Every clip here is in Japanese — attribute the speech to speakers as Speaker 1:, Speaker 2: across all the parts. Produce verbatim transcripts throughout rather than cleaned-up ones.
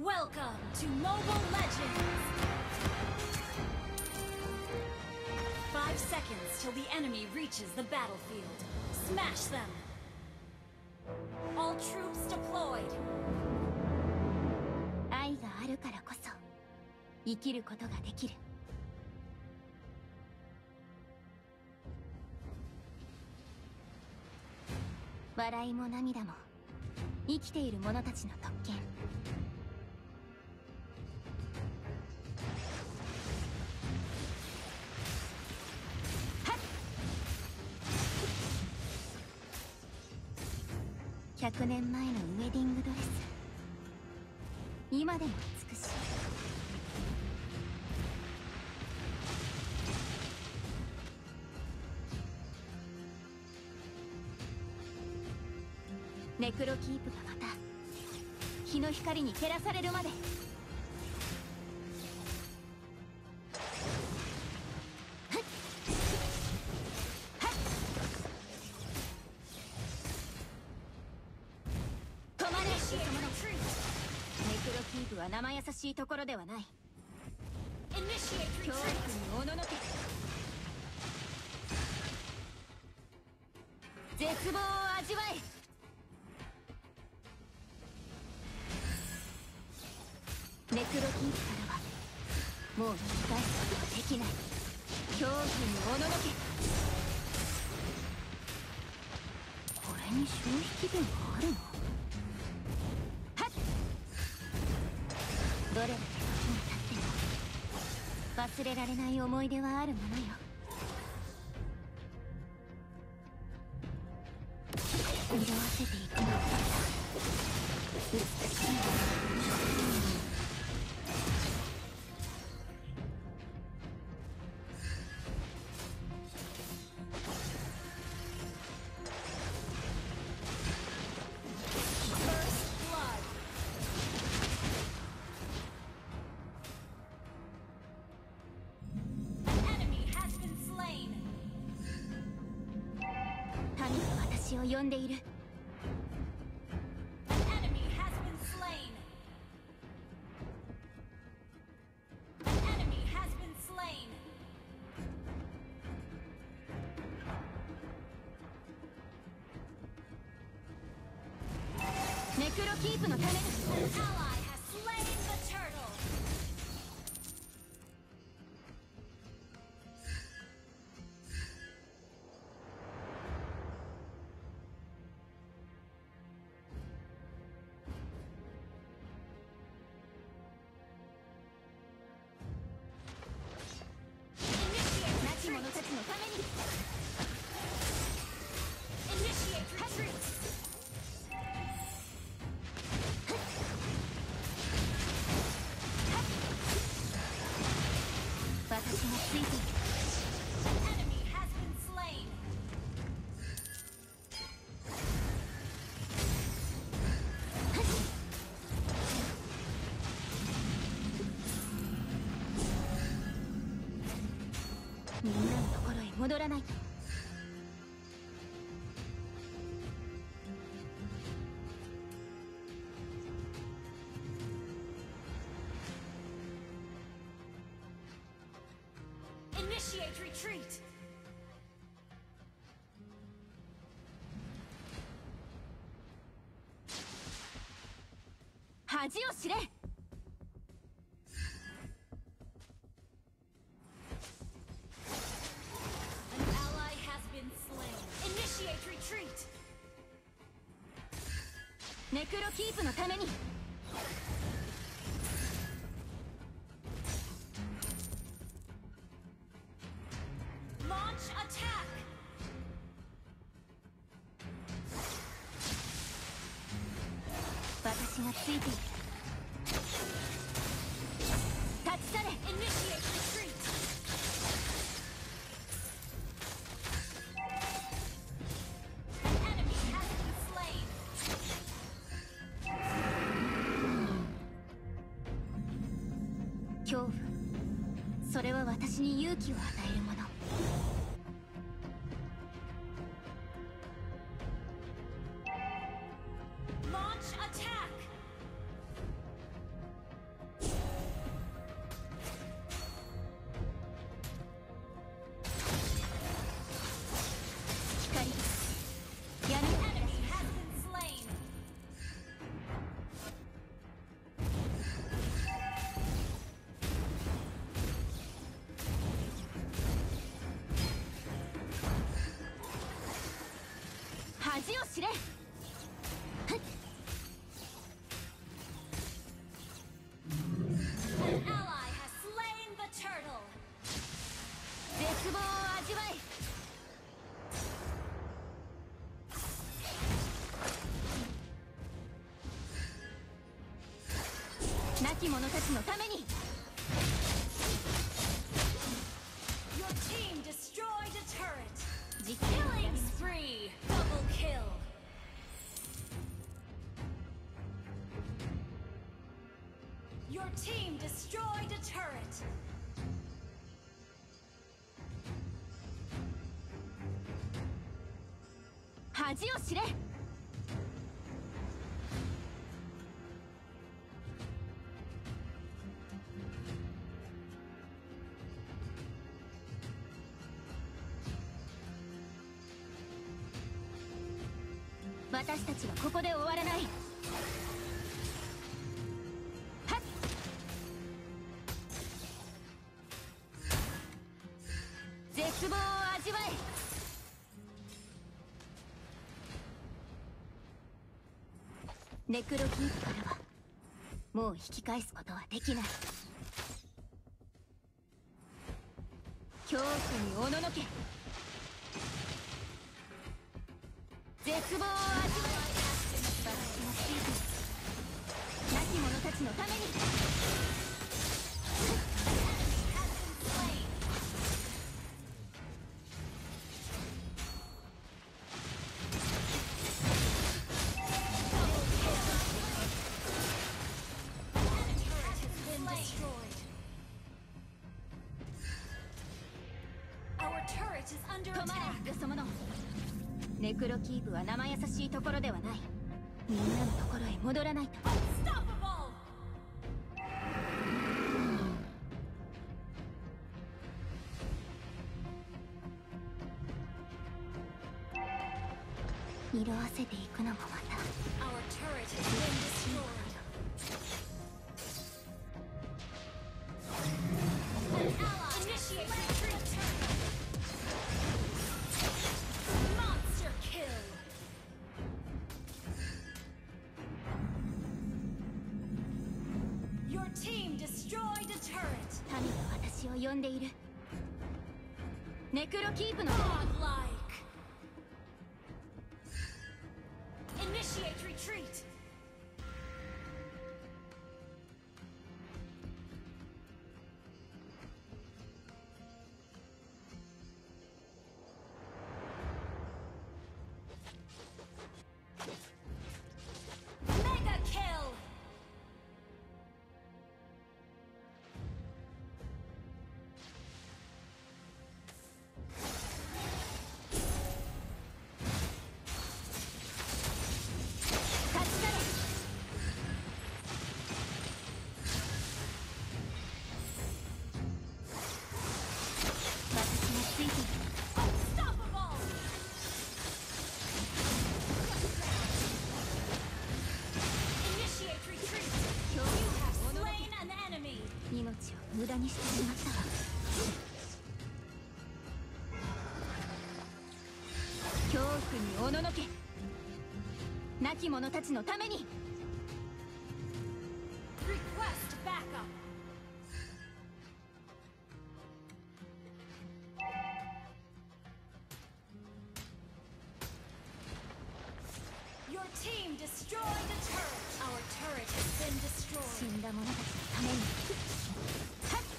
Speaker 1: Welcome to Mobile Legends! Five seconds till the enemy reaches the battlefield. Smash them! All troops deployed!
Speaker 2: 愛があるからこそ生きることができる。笑いも涙も生きている者たちの特権。ひゃくねんまえのウェディングドレス、今でも美しい。ネクロキープがまた日の光に照らされるまで。キープは生優しいところではない。恐怖におののけ、絶望を味わえ。ネクロキープからはもう引き返すことはできない。恐怖におののけ。これに消費期限があるの？どれだけ時に経っても忘れられない思い出はあるものよ。色あせていくのが美しい。私を呼んでいる。ネクロキープのために。者たちのために。私がついている。みんなのところへ戻らないと。Initiate retreat. 恥を知れ。ネクロキープのために。私がついている。立ち去れ。恐怖、それは私に勇気を与えるもの。 恥を知れ。
Speaker 1: An ally has slain the turtle.
Speaker 2: 絶望を味わえ。亡き者たちのために。
Speaker 1: Your team destroyed a turret.
Speaker 2: 実
Speaker 1: Killing spree. Double kill. Your team destroyed a turret.
Speaker 2: 恥を知れ。私たちはここで終わらない。はっ。絶望を味わえ。ネクロキープからはもう引き返すことはできない。恐怖におののけ。絶望を味わえ。私がついてる。亡き者たちのために。
Speaker 1: Our turret is under
Speaker 2: 止ま
Speaker 1: attack.
Speaker 2: れよそ者。ネクロキープは生優しいところではない。みんなのところへ戻らないと。
Speaker 1: Unstoppable.
Speaker 2: 色あせていくのもまた。
Speaker 1: Our turret has been destroyed. An ally initiate retreat. Monster kill. Your team destroyed a turret.
Speaker 2: 民が私を呼んでいる。ネクロキープの。
Speaker 1: Godlike. Initiate retreat. Mega kill. Unstoppable. Initiate retreat. You have slain an enemy.
Speaker 2: 命を無駄にしてしまったわ。恐怖におののけ。亡き者たちのために。
Speaker 1: Request backup. Your team destroyed a turret. Our turret has been
Speaker 2: 死
Speaker 1: destroyed.
Speaker 2: んだ者たちのために。はっ。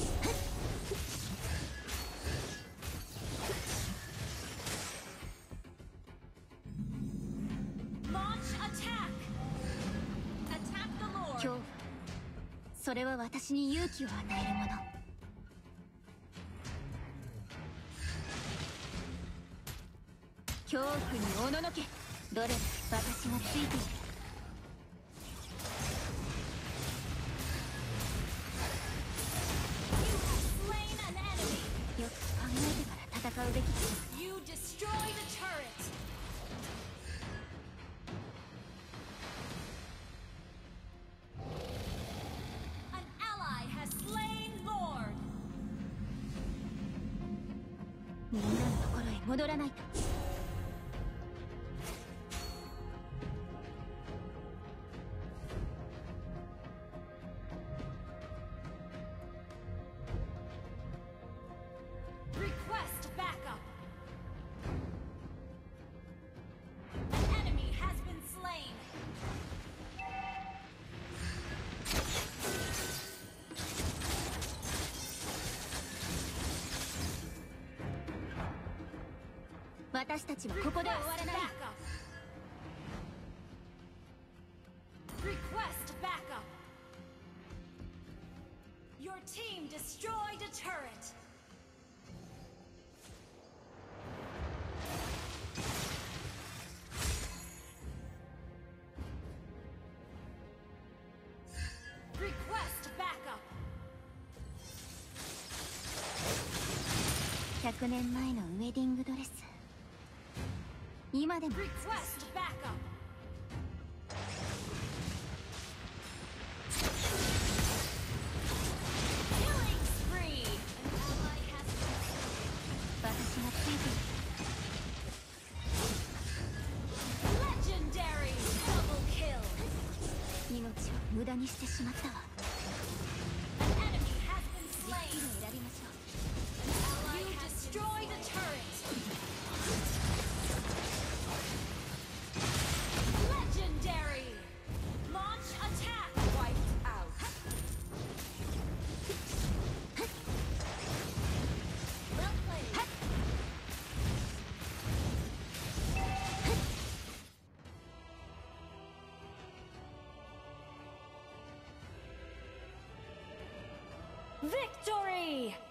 Speaker 1: Launch attack. Attack the Lord.
Speaker 2: 恐怖。それは私に勇気を与えるもの。恐怖におののけ。どれだけ私がついている。
Speaker 1: You have slain an enemy.
Speaker 2: よく考えてから戦うべきだ。
Speaker 1: You destroyed a turret. An ally has slain Lord.
Speaker 2: みんなのところへ戻らないと。 私たちはここで終わらない。
Speaker 1: Request backup. Your team destroyed a turret. Request backup.
Speaker 2: ひゃくねんまえのウェディングドレス、今でも
Speaker 1: Request backup. Killing spree. An ally has been
Speaker 2: 私がついている。
Speaker 1: legendary double kill.
Speaker 2: 命を無駄にしてしまったわ。
Speaker 1: An enemy has been
Speaker 2: じっ
Speaker 1: slain.
Speaker 2: くり選びましょう。
Speaker 1: You destroyed a turret. Legendary. Launch attack. Wiped out. Well played. Victory!